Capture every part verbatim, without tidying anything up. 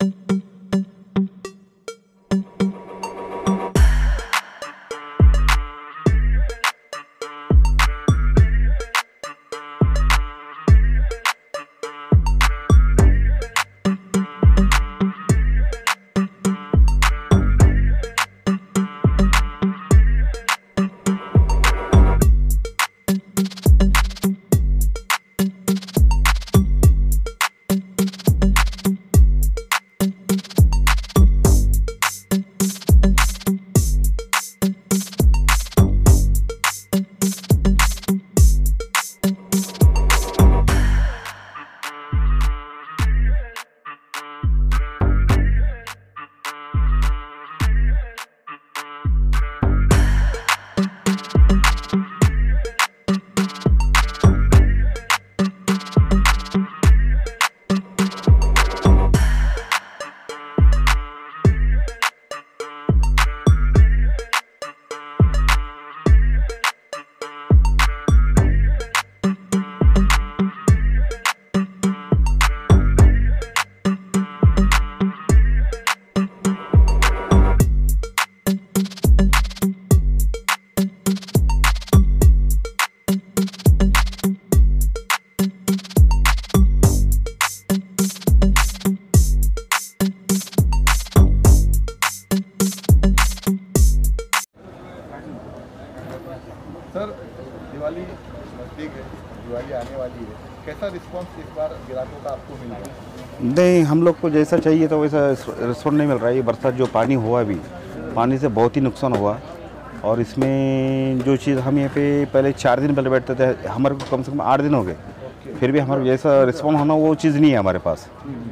Sir, Diwali नज़दीक है, दिवाली आने वाली है, कैसा रिस्पांस इस बार ग्राहकों का आपको मिल रहा है? नहीं, हम लोग को जैसा चाहिए था वैसा रिस्पॉन्स नहीं मिल रहा है। ये बरसात जो पानी हुआ अभी, पानी से बहुत ही नुकसान हुआ। और इसमें जो चीज़ हम यहाँ पे पहले चार दिन पहले बैठते थे, हमारे को कम से कम आठ दिन हो गए, फिर भी हमारा जैसा रिस्पॉन्स होना वो चीज़ नहीं है हमारे पास।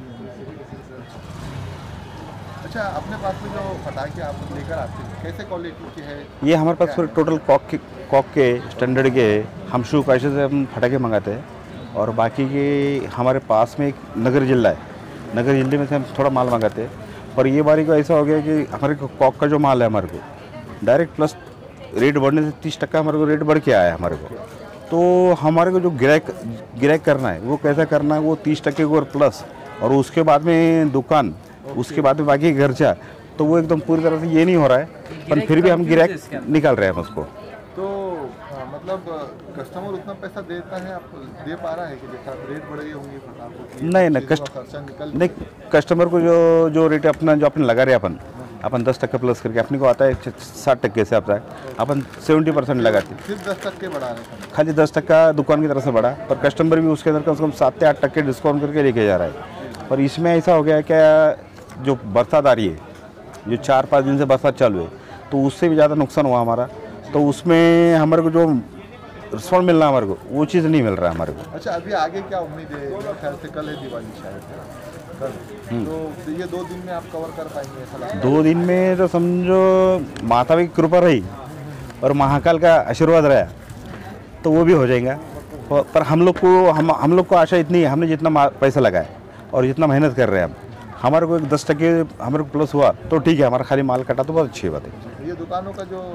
अच्छा, अपने पास में जो पटाखे आप लेकर आते हैं कैसे क्वालिटी के है? ये हमारे पास पूरे टोटल कॉक के कॉक के स्टैंडर्ड के हम शू कैसे से हम फटाके मंगाते हैं। और बाकी के हमारे पास में एक नगर जिला है, नगर जिले में से हम थोड़ा माल मंगाते हैं। पर ये बारी को ऐसा हो गया कि हमारे को कॉक का जो माल है हमारे को डायरेक्ट प्लस रेट बढ़ने से तीस टक्का हमारे को रेट बढ़ के आया है हमारे को। तो हमारे को जो गिराक गिराक करना है वो कैसा करना है, वो तीस टक्के को और प्लस, और उसके बाद में दुकान, उसके बाद में बाकी खर्चा, तो वो एकदम पूरी तरह से ये नहीं हो रहा है। पर फिर भी हम गिराक निकाल रहे हैं हम उसको। तो आ, मतलब कस्टमर उतना पैसा देता है, आप दे पा रहा है कि जैसा रेट बढ़ गई होंगी आपको? नहीं नहीं, कस्ट नहीं, कस्टमर को जो जो रेट अपना जो अपने लगा रहे अपन अपन दस टक्का प्लस करके अपने को आता है साठ टक्के से आता है, अपन सेवेंटी परसेंट लगाते हैं। सिर्फ दस टक्के बढ़ा रहे हैं, खाली दस टक्का दुकान की तरफ से बढ़ा, पर कस्टमर भी उसके अंदर कम से कम सात से आठ टक्के डिस्काउंट करके लेके जा रहा है। पर इसमें ऐसा हो गया क्या, जो बरसात आ रही है, जो चार पाँच दिन से बरसात चालू है, तो उससे भी ज़्यादा नुकसान हुआ हमारा। तो उसमें हमारे को जो रिस्पॉन्स मिलना हमारे को वो चीज़ नहीं मिल रहा है हमारे को। अच्छा, अभी आगे क्या उम्मीद है? मेरे ख्याल से कल है दिवाली, शायद कल, तो ये दो दिन में आप कवर कर पाएंगे ऐसा लगता है? दो दिन में तो समझो माता की कृपा रही और महाकाल का आशीर्वाद रहा तो वो भी हो जाएगा। पर हम लोग को हम हम लोग को आशा इतनी है, हमने जितना पैसा लगाया और जितना मेहनत कर रहे हैं हम, हमारे को एक दस टके हमारे को प्लस हुआ तो ठीक है, हमारा खाली माल कटा तो बहुत अच्छी बात है। ये दुकानों का जो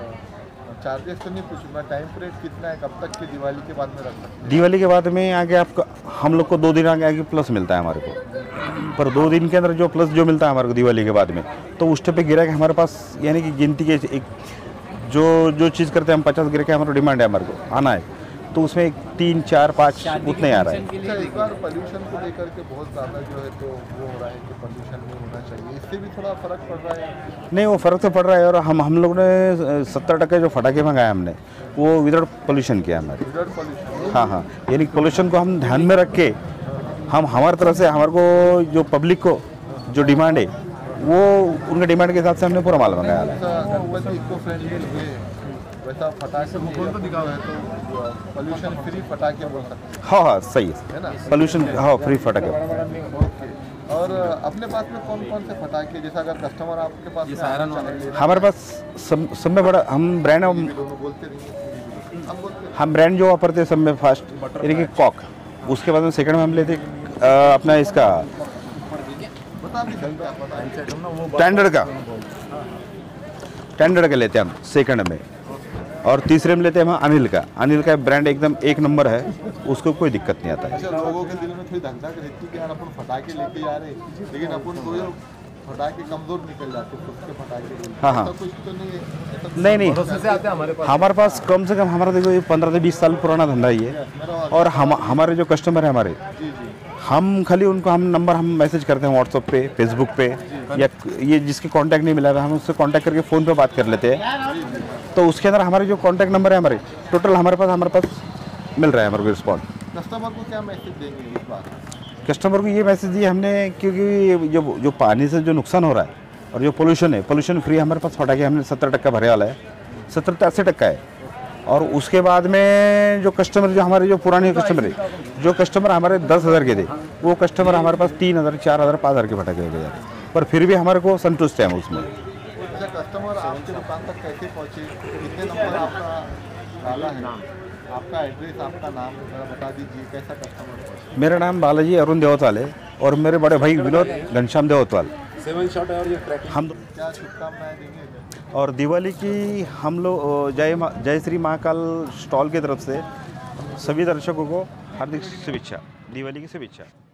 चार्जेस तो नहीं पूछूंगा, टाइम पीरियड कितना है, कब तक की दिवाली के बाद में रख सकते हैं? दिवाली के बाद में आगे आपको हम लोग को दो दिन आगे आगे प्लस मिलता है हमारे को। पर दो दिन के अंदर जो प्लस जो मिलता है हमारे को दिवाली के बाद में, तो उस पे गिरा के हमारे पास यानी कि गिनती के एक जो जो चीज़ करते हैं हम पचास गिरा के हमारा डिमांड है हमारे को आना है, तो उसमें एक तीन चार पाँच उतना ही आ रहा है। अच्छा, इस बार पोल्यूशन को लेकर के बहुत ज़्यादा जो है तो वो हो रहा है कि पोल्यूशन नहीं होना चाहिए, इससे भी थोड़ा फर्क पड़ रहा है? नहीं, वो फ़र्क तो पड़ रहा है। और हम हम लोग ने सत्तर टक्के जो फटाके मंगाए हमने वो विदाउट पोल्यूशन किया हमारे। Without pollution? हाँ हाँ, यानी पोल्यूशन को हम ध्यान में रख के हम हमारी तरफ से हमारे को जो पब्लिक को जो डिमांड है वो उनके डिमांड के हिसाब से हमने पूरा माल मंगाया है। गणपति इको फ्रेंडली है, वैसा फटाके तो दिखाओ है तो पोल्यूशन फ्री फटाके बोल सकते हैं? हाँ हाँ, सही है ना, पोल्यूशन हाँ फ्री फटाके। ओके। और अपने पास में कौन कौन से फटाके, जैसा अगर कस्टमर आपके पास में हमारे पास सब सब में बड़ा हम ब्रांड बोलते रहिए, हम ब्रांड जो वापरते हैं सब में फर्स्ट यानी कि कॉक, उसके बाद में सेकंड में हम लेते अपना इसका स्टैंडर्ड का स्टैंडर्ड का लेते हैं हम सेकंड में। और तीसरे में लेते हैं हम अनिल का। अनिल का ब्रांड एकदम एक नंबर है, उसको कोई दिक्कत नहीं आता है। अच्छा, लोगों के दिल में थोड़ी धक धक रहती है कि यार अपन फटाके लेके जा रहे हैं, लेकिन अपन कोई फटाके कमजोर निकल जाते खुद के फटाके। हाँ हाँ, कुछ तो नहीं है? नहीं नहीं, से आते हैं हमारे पास। हमारे पास कम से कम हमारा देखो ये पंद्रह से बीस साल पुराना धंधा ही है। और हम हमारे जो कस्टमर है हमारे, जी जी, हम खाली उनको हम नंबर हम मैसेज करते हैं व्हाट्सएप पे, फेसबुक पे, या ये जिसके कांटेक्ट नहीं मिला हम उससे कांटेक्ट करके फ़ोन पे बात कर लेते हैं। तो उसके अंदर हमारे जो कांटेक्ट नंबर है हमारे टोटल हमारे पास हमारे पास मिल रहा है हमारे को रिस्पॉन्ड। कस्टमर को क्या मैसेज देंगे इस बार? कस्टमर को ये मैसेज दिए हमने, क्योंकि जो जो पानी से जो नुकसान हो रहा है और जो पोल्यूशन है, पोल्यूशन फ्री हमारे पास फटाके हमने सत्तर टक्का भरे वाला है, सत्तर से अस्सी टक्का है। और उसके बाद में जो कस्टमर जो हमारे जो पुराने कस्टमर है, जो कस्टमर हमारे दस हज़ार के थे, वो कस्टमर हमारे पास तीन हज़ार चार हज़ार पाँच हज़ार के फटाके हो गए, पर फिर भी हमारे को संतुष्ट है हम उसमें। अच्छा, कस्टमर आपके दुकान तक कैसे पहुँचे? कितने नंबर आपका डाला है? आपका एड्रेस, आपका नाम जरा बता दीजिए, कैसा कस्टमर पहुँचे? मेरा नाम बालाजी अरुण देवतवाल है और मेरे बड़े भाई विनोद घनश्याम देवतवाल। सेवन शॉट है और ये हम क्या शुभकामनाएं देंगे? और दिवाली की हम लोग जय मा- जय श्री महाकाल स्टॉल की तरफ से सभी दर्शकों को हार्दिक शुभेच्छा, दिवाली की शुभेच्छा।